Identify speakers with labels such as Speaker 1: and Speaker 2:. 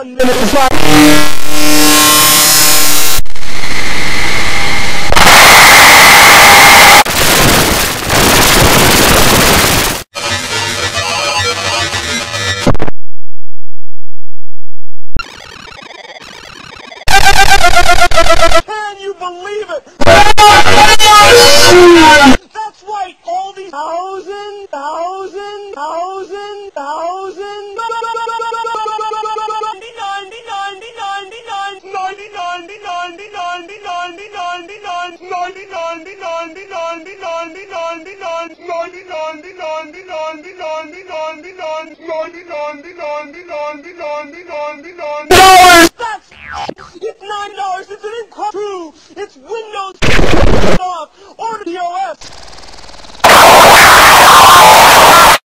Speaker 1: 1 minute is like... Can you believe it? That's right, all these thousand, 99. It's $9. It's an incredible.